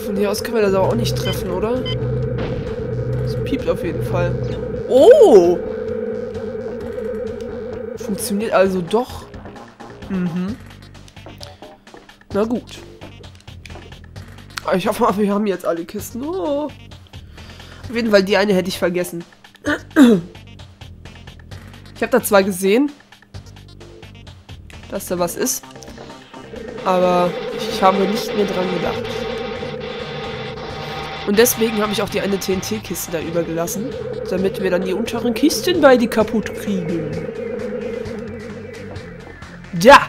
Von hier aus können wir das aber auch nicht treffen, oder? Es piept auf jeden Fall. Oh! Funktioniert also doch. Mhm. Na gut. Aber ich hoffe mal, wir haben jetzt alle Kisten. Oh. Auf jeden Fall, die eine hätte ich vergessen. Ich habe da zwar gesehen, dass da was ist, aber ich habe nicht mehr dran gedacht. Und deswegen habe ich auch die eine TNT-Kiste da übergelassen, damit wir dann die unteren Kisten beide kaputt kriegen. Da!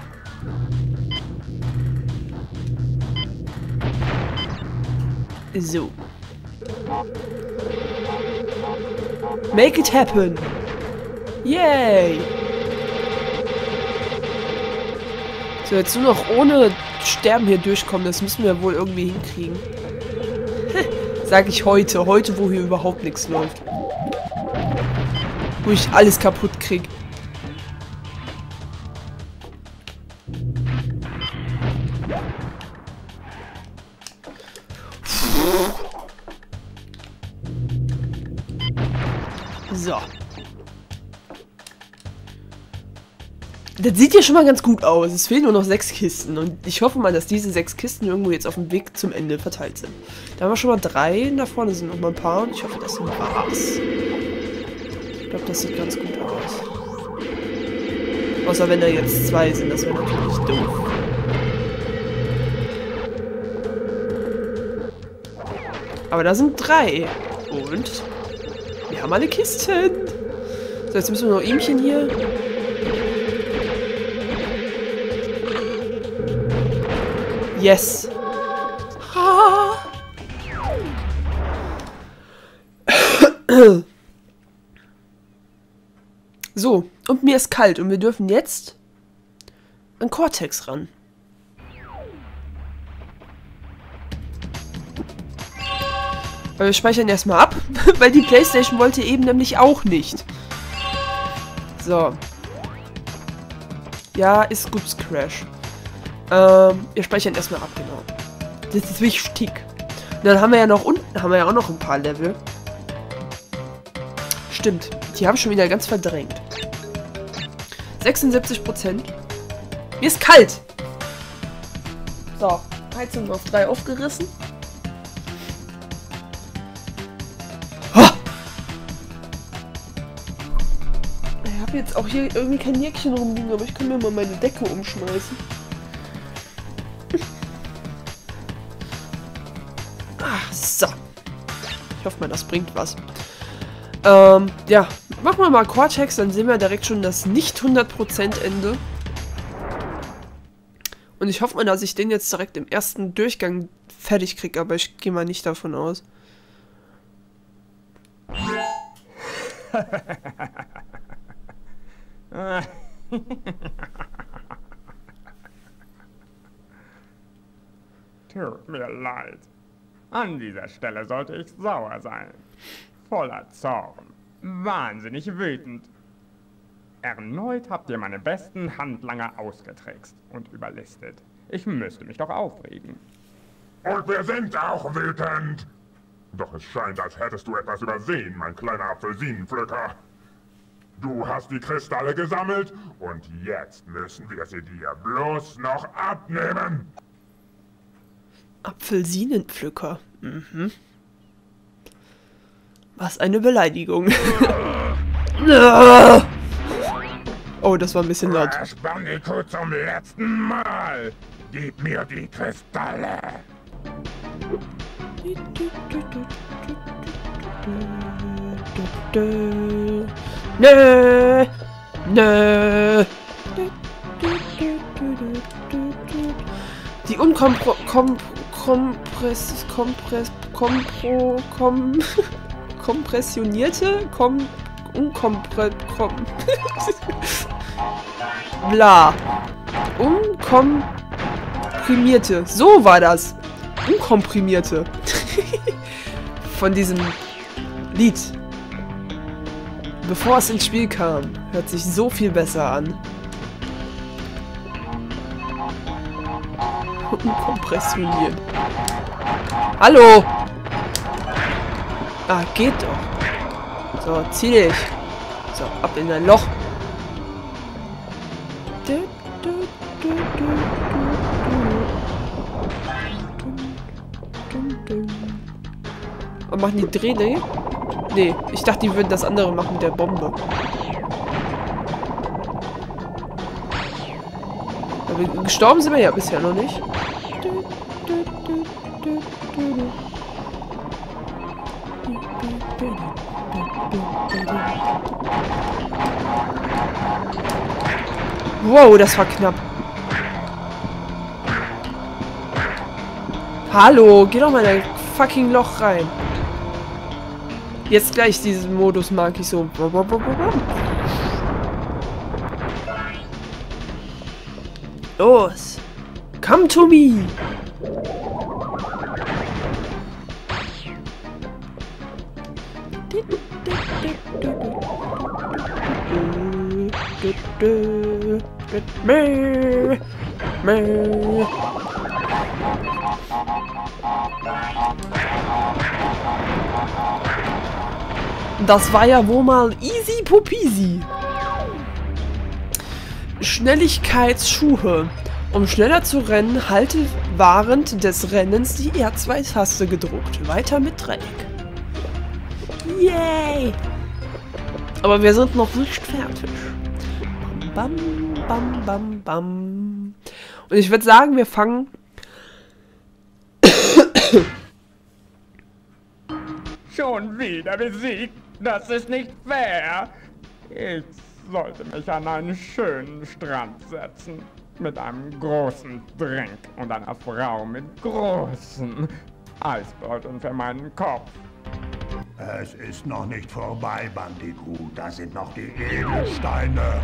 So. Make it happen! Yay! So, jetzt nur noch ohne Sterben hier durchkommen, das müssen wir wohl irgendwie hinkriegen. Sag ich heute, wo hier überhaupt nichts läuft. Wo ich alles kaputt krieg. So. Das sieht ja schon mal ganz gut aus. Es fehlen nur noch 6 Kisten. Und ich hoffe mal, dass diese 6 Kisten irgendwo jetzt auf dem Weg zum Ende verteilt sind. Da haben wir schon mal 3. Da vorne sind noch mal ein paar. Und ich hoffe, das sind was. Ich glaube, das sieht ganz gut aus. Außer wenn da jetzt 2 sind. Das wäre natürlich doof. Aber da sind 3. Und wir haben alle Kisten. So, jetzt müssen wir noch ihmchen hier. Yes. Ha. So, und mir ist kalt und wir dürfen jetzt an Cortex ran. Aber wir speichern erstmal ab, weil die PlayStation wollte eben nämlich auch nicht. So. Ja, ist gut, Crash. Wir speichern erstmal ab, genau. Das ist wichtig. Und dann haben wir ja noch unten, haben wir ja auch noch ein paar Level. Stimmt, die habe ich schon wieder ganz verdrängt. 76%. Mir ist kalt. So, Heizung auf 3 aufgerissen. Ich habe jetzt auch hier irgendwie kein Jäckchen rumliegen, aber ich kann mir mal meine Decke umschmeißen. So. Ich hoffe mal, das bringt was. Ja, machen wir mal Cortex, dann sehen wir direkt schon das nicht 100% Ende. Und ich hoffe mal, dass ich den jetzt direkt im ersten Durchgang fertig kriege, aber ich gehe mal nicht davon aus. Tut mir leid. An dieser Stelle sollte ich sauer sein. Voller Zorn. Wahnsinnig wütend. Erneut habt ihr meine besten Handlanger ausgetrickst und überlistet. Ich müsste mich doch aufregen. Und wir sind auch wütend. Doch es scheint, als hättest du etwas übersehen, mein kleiner Apfelsinenpflücker. Du hast die Kristalle gesammelt und jetzt müssen wir sie dir bloß noch abnehmen. Apfelsinenpflücker. Mhm. Was eine Beleidigung. Oh, das war ein bisschen laut. Crash Bandicoot zum letzten Mal. Gib mir die Kristalle. Nö. Nö. Die kompressionierte, bla. Unkomprimierte. So war das. Unkomprimierte. Von diesem Lied. Bevor es ins Spiel kam. Hört sich so viel besser an. Unkompressioniert. Hallo! Ah, geht doch. So, zieh dich. So, ab in dein Loch. Und machen die Dreh? Nee, ich dachte, die würden das andere machen mit der Bombe. Aber gestorben sind wir ja bisher noch nicht. Wow, das war knapp. Hallo, geh doch mal in ein fucking Loch rein. Jetzt gleich diesen Modus mag ich so. Los. Come to me. Das war ja wohl mal easy popisi. Schnelligkeitsschuhe. Um schneller zu rennen, halte während des Rennens die R2-Taste gedrückt. Weiter mit Dreieck. Yay! Aber wir sind noch nicht fertig. Bam, bam, bam, bam. Und ich würde sagen, wir fangen... Schon wieder besiegt. Das ist nicht fair. Ich sollte mich an einen schönen Strand setzen. Mit einem großen Drink und einer Frau mit großen Eisbeuteln für meinen Kopf. Es ist noch nicht vorbei, Bandicoot. Da sind noch die Edelsteine.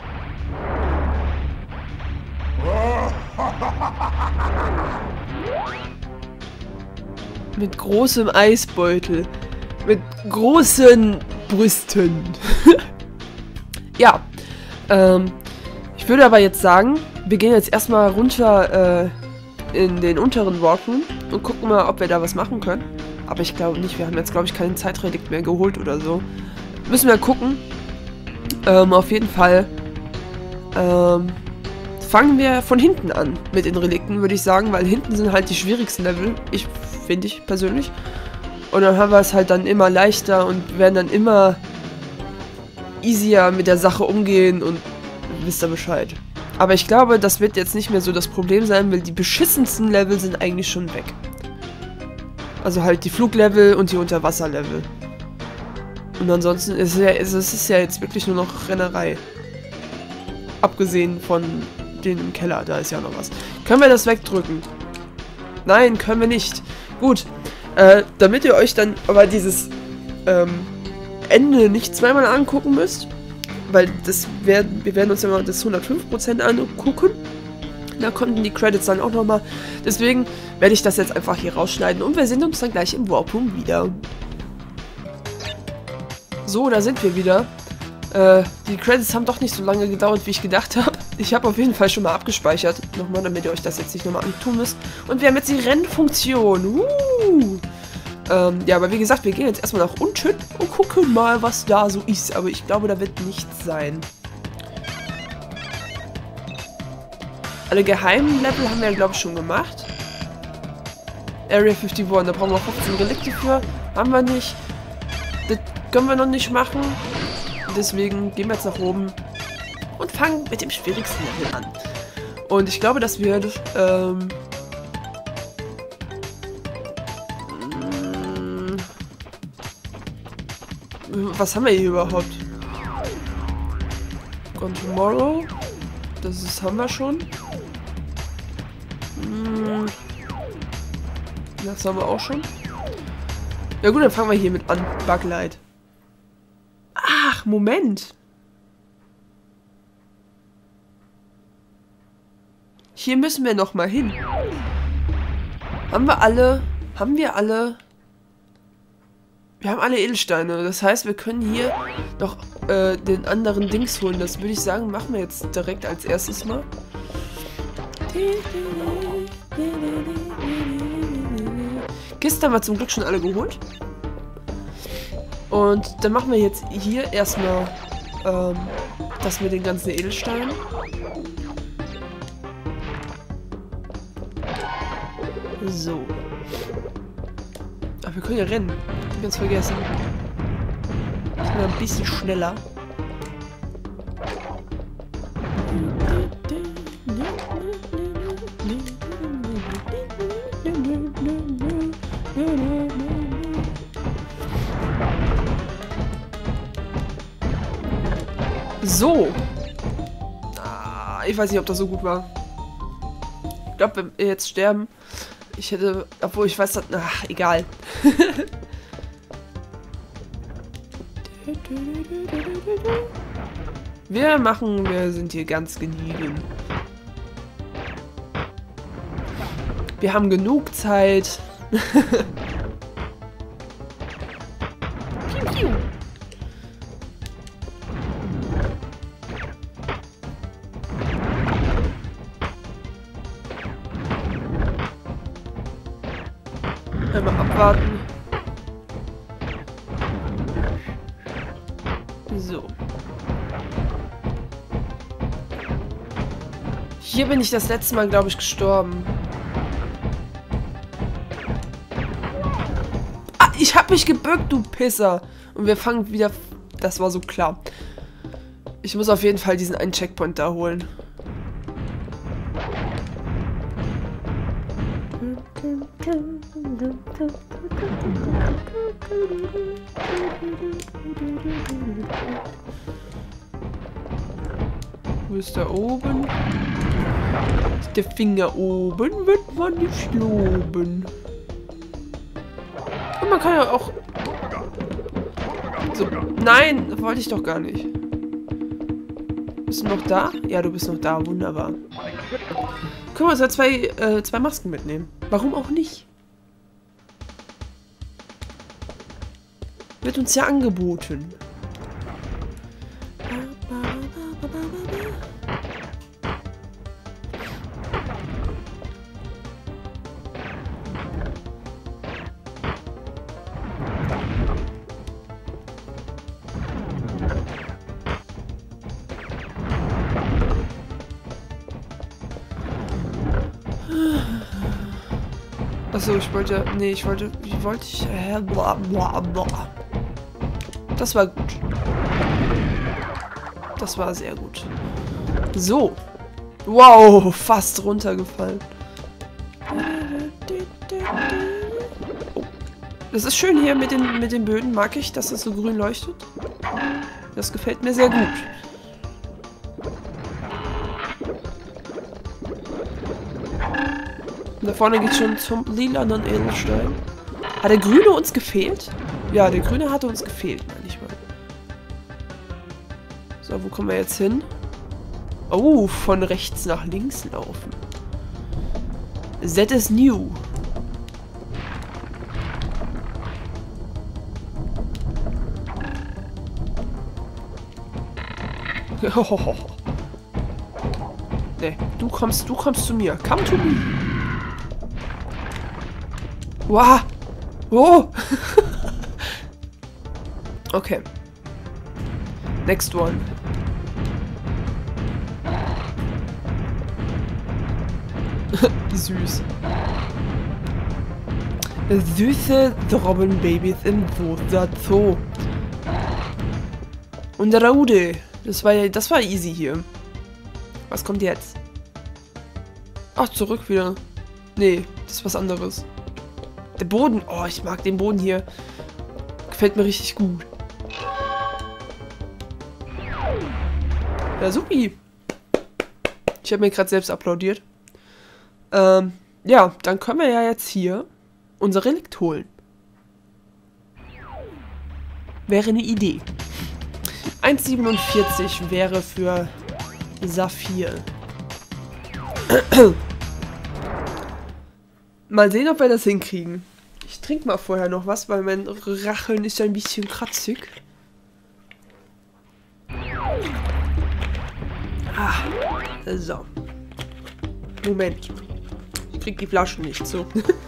Mit großem Eisbeutel. Mit großen Brüsten. Ja. Ich würde aber jetzt sagen, wir gehen jetzt erstmal runter in den unteren Walkroom und gucken mal, ob wir da was machen können. Aber ich glaube nicht, wir haben jetzt, glaube ich, keinen Zeitrelikt mehr geholt oder so. Müssen wir gucken. Auf jeden Fall fangen wir von hinten an mit den Relikten, würde ich sagen, weil hinten sind halt die schwierigsten Level, finde ich persönlich. Und dann haben wir es halt dann immer leichter und werden dann immer easier mit der Sache umgehen und wisst ihr Bescheid. Aber ich glaube, das wird jetzt nicht mehr so das Problem sein, weil die beschissensten Level sind eigentlich schon weg. Also halt die Fluglevel und die Unterwasserlevel. Und ansonsten ist es ja jetzt wirklich nur noch Rennerei. Abgesehen von den im Keller, da ist ja noch was. Können wir das wegdrücken? Nein, können wir nicht. Gut, damit ihr euch dann aber dieses Ende nicht zweimal angucken müsst, weil wir werden uns ja mal das 105% angucken. Da kommen die Credits dann auch nochmal. Deswegen werde ich das jetzt einfach hier rausschneiden und wir sehen uns dann gleich im Warp-Room wieder. So, da sind wir wieder. Die Credits haben doch nicht so lange gedauert, wie ich gedacht habe. Ich habe auf jeden Fall schon mal abgespeichert. Nochmal, damit ihr euch das jetzt nicht nochmal antun müsst. Und wir haben jetzt die Rennfunktion. Ja, aber wie gesagt, wir gehen jetzt erstmal nach unten und gucken mal, was da so ist. Aber ich glaube, da wird nichts sein. Alle geheimen Level haben wir, glaube ich, schon gemacht. Area 51, da brauchen wir 15 Relikte für. Haben wir nicht. Das können wir noch nicht machen. Deswegen gehen wir jetzt nach oben und fangen mit dem schwierigsten Level an. Und ich glaube, das wird was haben wir hier überhaupt? Gone Tomorrow. Haben wir schon. Das haben wir auch schon. Ja gut, dann fangen wir hier mit an. Buglight. Ach, Moment. Hier müssen wir noch mal hin. Haben wir alle? Wir haben alle Edelsteine. Das heißt, wir können hier noch den anderen Dings holen. Das würde ich sagen, machen wir jetzt direkt als erstes mal. Kisten haben wir zum Glück schon alle geholt. Und dann machen wir jetzt hier erstmal das mit den ganzen Edelsteinen. So. Ach, wir können ja rennen. Ich hab ganz vergessen. Ich bin ein bisschen schneller. So. Ah, ich weiß nicht, ob das so gut war. Ich glaube, wenn wir jetzt sterben, ich hätte, obwohl ich weiß, dass, ach, egal. Wir sind hier ganz gediegen. Wir haben genug Zeit. Piu, piu. Einmal abwarten. So. Hier bin ich das letzte Mal, glaube ich, gestorben. Ah, ich hab mich gebückt, du Pisser. Und wir fangen wieder... Das war so klar. Ich muss auf jeden Fall diesen einen Checkpoint da holen. Wo ist da oben? Ist der Finger oben? Wird man nicht loben. Und man kann ja auch... So, nein, wollte ich doch gar nicht. Bist du noch da? Ja, du bist noch da. Wunderbar. Können wir uns ja zwei Masken mitnehmen. Warum auch nicht? Wird uns ja angeboten. Achso, ich wollte... Nee, wie wollte ich... Bla bla bla. Das war gut. Das war sehr gut. So. Wow, fast runtergefallen. Oh. Das ist schön hier mit den Böden. Mag ich, dass das so grün leuchtet. Das gefällt mir sehr gut. Da vorne geht schon zum lilanen Edelstein. Hat der Grüne uns gefehlt? Ja, der Grüne hatte uns gefehlt, meine ich mal. So, wo kommen wir jetzt hin? Oh, von rechts nach links laufen. That is new. Nee, du kommst zu mir. Come to me. Wow. Oh. Okay. Next one. Süß. Süße Robbenbabys im Zoo. Und Raude. Das war easy hier. Was kommt jetzt? Ach, zurück wieder. Nee, das ist was anderes. Der Boden. Oh, ich mag den Boden hier. Gefällt mir richtig gut. Ja, supi. Ich habe mir gerade selbst applaudiert. Ja, dann können wir ja jetzt hier unser Relikt holen. Wäre eine Idee. 1,47 wäre für Saphir. Mal sehen, ob wir das hinkriegen. Ich trinke mal vorher noch was, weil mein Racheln ist ein bisschen kratzig. Ah, so. Moment. Ich krieg die Flaschen nicht so.